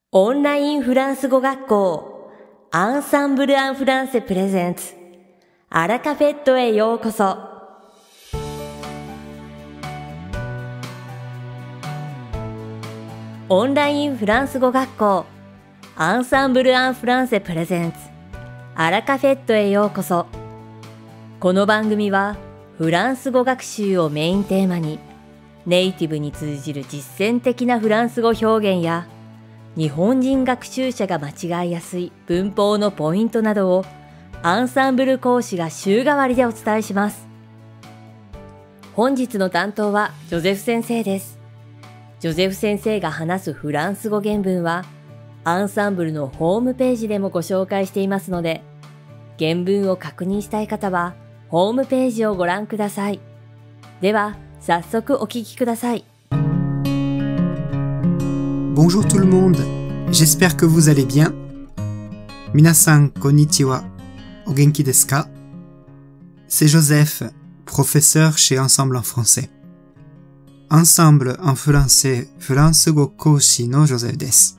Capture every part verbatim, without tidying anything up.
オンラインフランス語学校アンサンブル・アン・フランセプレゼンツアラカフェットへようこそ。オンラインフランス語学校アンサンブル・アン・フランセプレゼンツアラカフェットへようこそ。この番組はフランス語学習をメインテーマにネイティブに通じる実践的なフランス語表現や日本人学習者が間違いやすい文法のポイントなどをアンサンブル講師が週替わりでお伝えします。本日の担当はジョゼフ先生です。ジョゼフ先生が話すフランス語原文はアンサンブルのホームページでもご紹介していますので、原文を確認したい方はホームページをご覧ください。では早速お聞きください。 Bonjour tout le monde, j'espère que vous allez bien. Minasan konnichiwa, o genki desu ka? C'est Joseph, professeur chez Ensemble en français. Ensemble en français, Furansugo Koushi no Joseph desu.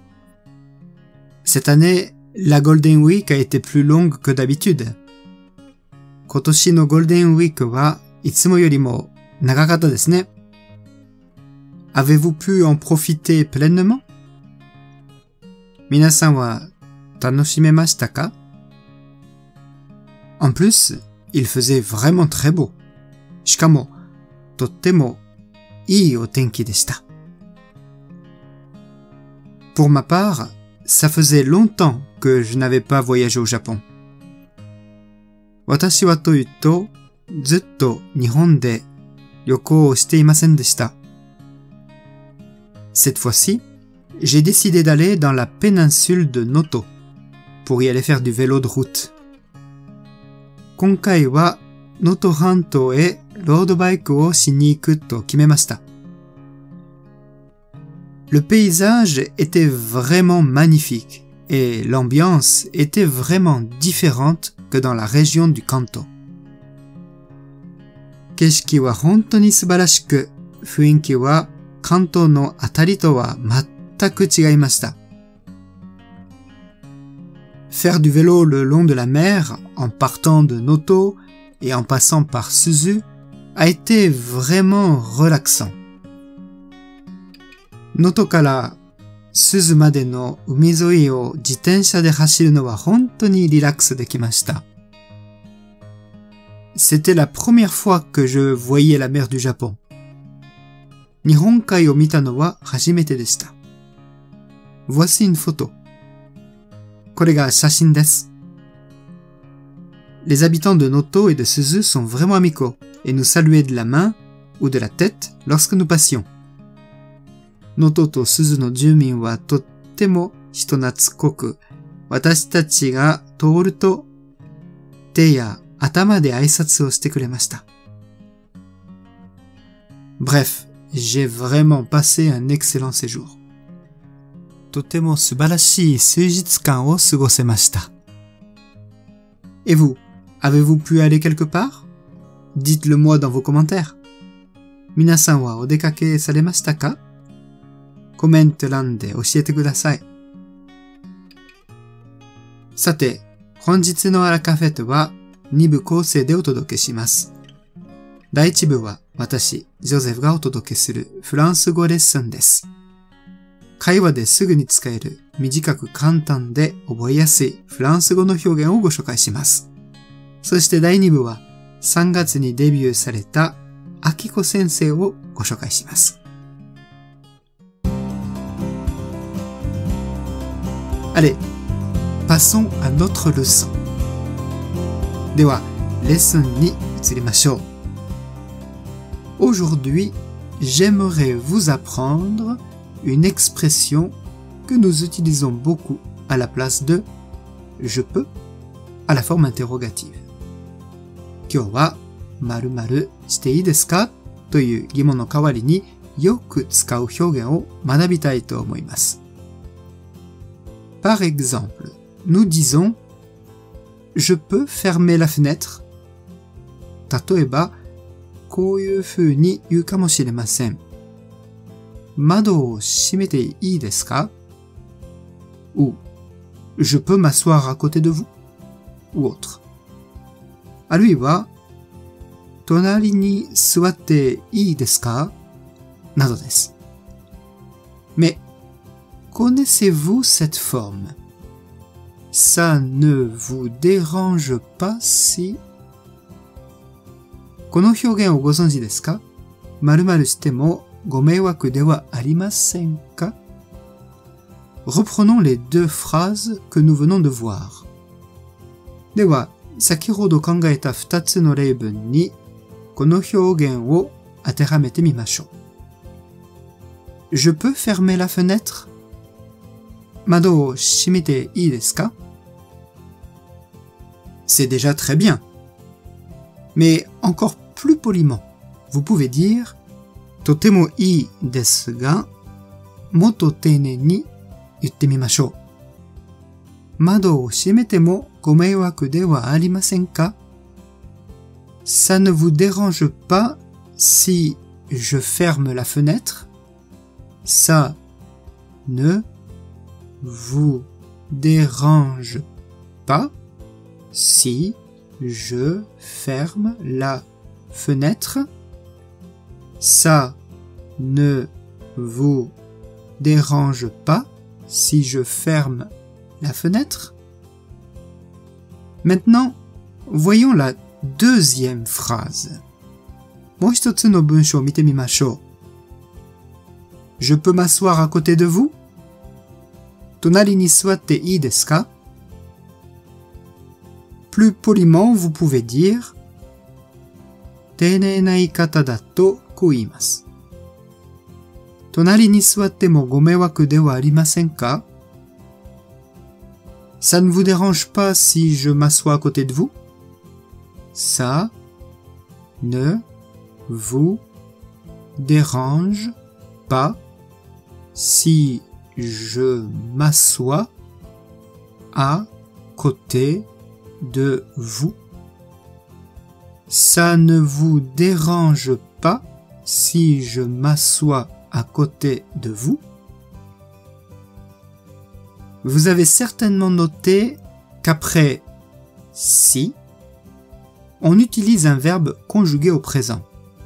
Cette année, la Golden Week a été plus longue que d'habitude. Kotoshi no Golden Week wa itsumo yorimo nagakatta desu ne. Avez-vous pu en profiter pleinement? Minasan wa tanoshimemashita ka? En plus, il faisait vraiment très beau. Shikamo, tottemo ii o tenki deshita. Pour ma part, ça faisait longtemps que je n'avais pas voyagé au Japon. Watashi wa to iu to, zutto Nihon de ryokou o shite imasen deshita. Cette fois-ci, j'ai décidé d'aller dans la péninsule de Noto pour y aller faire du vélo de route. Konkai wa Noto Hantou e road bike o shi ni iku to kimemashita. Le paysage était vraiment magnifique et l'ambiance était vraiment différente que dans la région du Kanto. Keshiki wa hontou ni subarashiku, fuinki wa Kanto no atari to wa mattaku chigaimashita. Faire du vélo le long de la mer, en partant de Noto et en passant par Suzu, a été vraiment relaxant. Noto kara Suzu made no umizoi o jitensha de hashiru no wa hontou ni relax dekimashita. C'était la première fois que je voyais la mer du Japon. Nihonkai o mita no wa hajimete deshita. Voici une photo. Kore ga shashin desu. Les habitants de Noto et de Suzu sont vraiment amicaux et nous saluaient de la main ou de la tête lorsque nous passions. Noto to Suzu no jumin wa tottemo hitonatsukoku, watashi tachi ga touru to te ya atama de aisatsu o shite kuremashita. Bref, j'ai vraiment passé un excellent séjour. Totemo subarashii suijitsukan o sugosemashita. Et vous, avez-vous pu aller quelque part? Dites-le moi dans vos commentaires. Minasan wa odekake saremashita ka? Comment欄で教えてください。さて、本日のアラカフェとはに部構成でお届けします。だいいち部は私、ジョゼフがお届けするフランス語レッスンです。会話ですぐに使える短く簡単で覚えやすいフランス語の表現をご紹介します。そしてだいに部はさんがつにデビューされたアキコ先生をご紹介します。Allez, passons à notre leçon. では、レッスンに移りましょう。Aujourd'hui, j'aimerais vous apprendre une expression que nous utilisons beaucoup à la place de « je peux » à la forme interrogative. 今日は「〇〇していいですか?」という疑問の代わりによく使う表現を学びたいと思います。Par exemple, nous disons « je peux fermer la fenêtre ?» 例えば、こういうふうに言うかもしれません。窓を閉めていいですか ou je peux m'asseoir à côté de vous ou autre. あるいは隣に座っていいですかなどです。Mais connaissez-vous cette forme? Ça ne vous dérange pas si この表現をご存知ですか？〇〇してもご迷惑ではありませんか？ Reprenons les deux phrases que nous venons de voir. では、先ほど考えた二つの例文にこの表現を当てはめてみましょう。Je peux fermer la fenêtre? 窓を閉めていいですか？ C'est déjà très bien. Mais encore plus poliment, vous pouvez dire とてもいいですが、もっと丁寧に言ってみましょう。窓を閉めてもご迷惑ではありませんか？ Ça ne vous dérange pas si je ferme la fenêtre? Ça ne vous dérange pas si je ferme la fenêtre? Ça ne vous dérange pas si je ferme la fenêtre? Maintenant, voyons la deuxième phrase. もう一つの文章を見てみましょう。Je peux m'asseoir à côté de vous? 隣に座っていいですか？ Plus poliment, vous pouvez dire 丁寧な言い方だとこう言います。隣に座ってもご迷惑ではありませんか？ Ça ne vous dérange pas si je m'assois à côté de vous? Ça ne vous dérange pas si je m'assois à côté de vous? Ça ne vous dérange pas si je m'assois à côté de vous? Vous avez certainement noté qu'après si, on utilise un verbe conjugué au présent.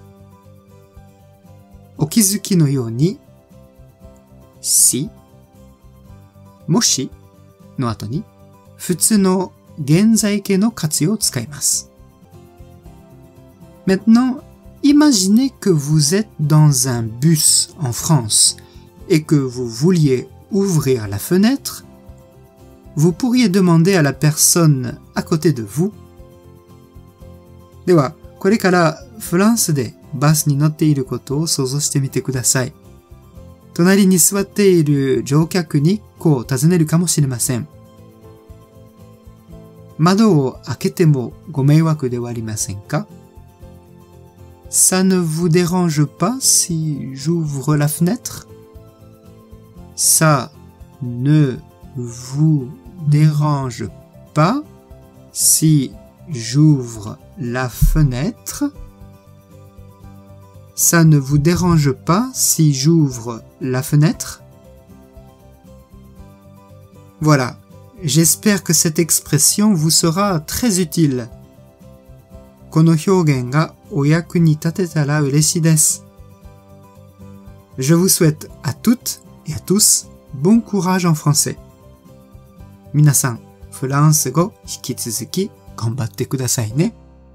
お気づきのように si もしの後に普通の現在形の活用を使います。Maintenant, imaginez que vous êtes dans un bus en France et que vous vouliez ouvrir la fenêtre. Vous pourriez demander à la personne à côté de vous. では、これからフランスでバスに乗っていることを想像してみてください。隣に座っている乗客にこう尋ねるかもしれません。窓を開けてもご迷惑ではありませんか？ Ça ne vous dérange pas si j'ouvre la fenêtre? Ça ne vous dérange pas si j'ouvre la fenêtre? Ça ne vous dérange pas si j'ouvre la fenêtre? Voilà, j'espère que cette expression vous sera très utile. この表現がお役に立てたら嬉しいです。Je vous souhaite à toutes et à tous bon courage en français. 皆さん、フランス語引き続き頑張ってくださいね。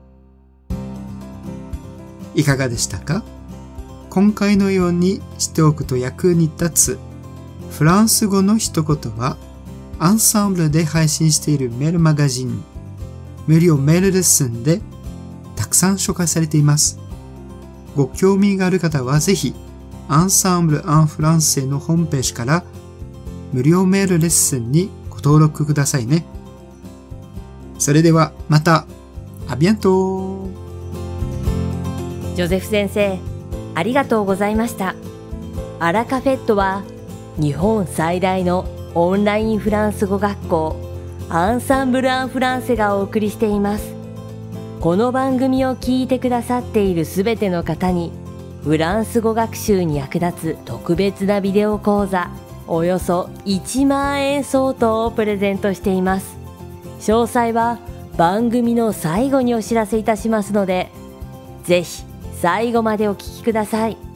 いかがでしたか？今回のようにしておくと役に立つフランス語の一言はアンサンブルで配信しているメールマガジン無料メールレッスンでたくさん紹介されています。ご興味がある方はぜひアンサンブル・アン・フランセのホームページから無料メールレッスンにご登録くださいね。それではまた。あビアント。 ジョゼフ先生、ありがとうございました。アラカフェットは日本最大のオンラインフランス語学校アンサンブル・アン・フランセがお送りしています。この番組を聞いてくださっているすべての方にフランス語学習に役立つ特別なビデオ講座およそいちまんえん相当をプレゼントしています。詳細は番組の最後にお知らせいたしますので、ぜひ最後までお聞きください。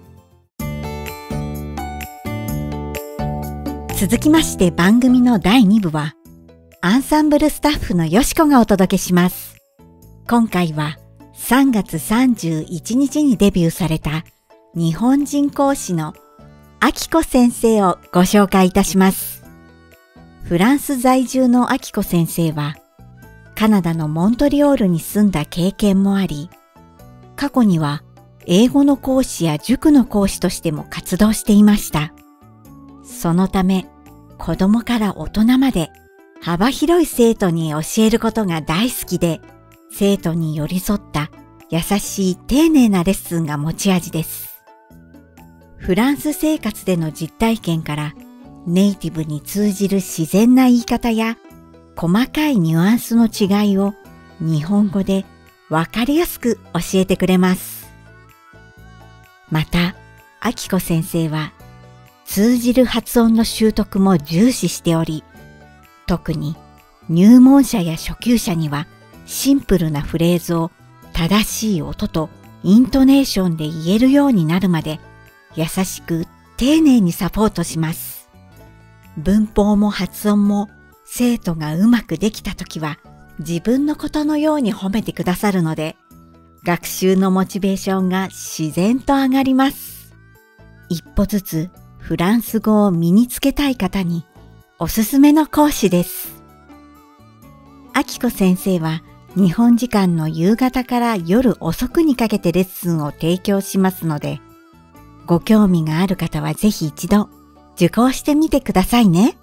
続きまして番組のだいに部は、アンサンブルスタッフのよしこがお届けします。今回はさんがつさんじゅういちにちにデビューされた日本人講師のあきこ先生をご紹介いたします。フランス在住のあきこ先生は、カナダのモントリオールに住んだ経験もあり、過去には英語の講師や塾の講師としても活動していました。そのため、子供から大人まで幅広い生徒に教えることが大好きで、生徒に寄り添った優しい丁寧なレッスンが持ち味です。フランス生活での実体験からネイティブに通じる自然な言い方や細かいニュアンスの違いを日本語でわかりやすく教えてくれます。また、あきこ先生は通じる発音の習得も重視しており、特に入門者や初級者にはシンプルなフレーズを正しい音とイントネーションで言えるようになるまで優しく丁寧にサポートします。文法も発音も生徒がうまくできたときは自分のことのように褒めてくださるので、学習のモチベーションが自然と上がります。一歩ずつフランス語を身につけたい方におすすめの講師です。あきこ先生は日本時間の夕方から夜遅くにかけてレッスンを提供しますので、ご興味がある方はぜひ一度受講してみてくださいね。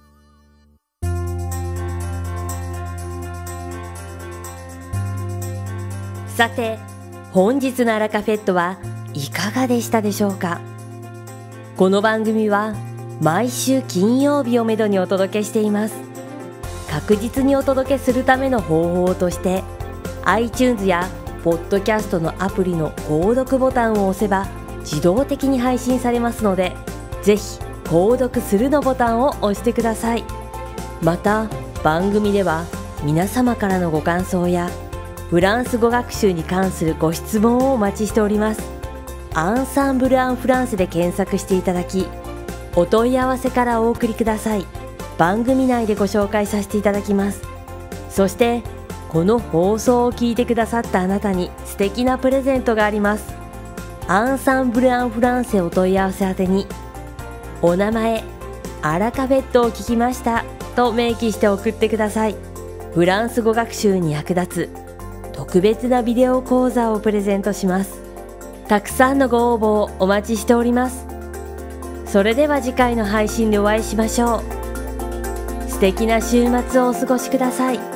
さて、本日のアラカフェットはいかがでしたでしょうか。この番組は毎週金曜日をめどにお届けしています。確実にお届けするための方法として iTunes やポッドキャストのアプリの購読ボタンを押せば自動的に配信されますので、ぜひ購読するのボタンを押してください。また番組では皆様からのご感想やフランス語学習に関するご質問をお待ちしております。アンサンブル・アン・フランセで検索していただき、お問い合わせからお送りください。番組内でご紹介させていただきます。そしてこの放送を聞いてくださったあなたに素敵なプレゼントがあります。アンサンブル・アン・フランセお問い合わせ宛てに、お名前、アラカフェットを聞きましたと明記して送ってください。フランス語学習に役立つ特別なビデオ講座をプレゼントします。たくさんのご応募をお待ちしております。それでは次回の配信でお会いしましょう。素敵な週末をお過ごしください。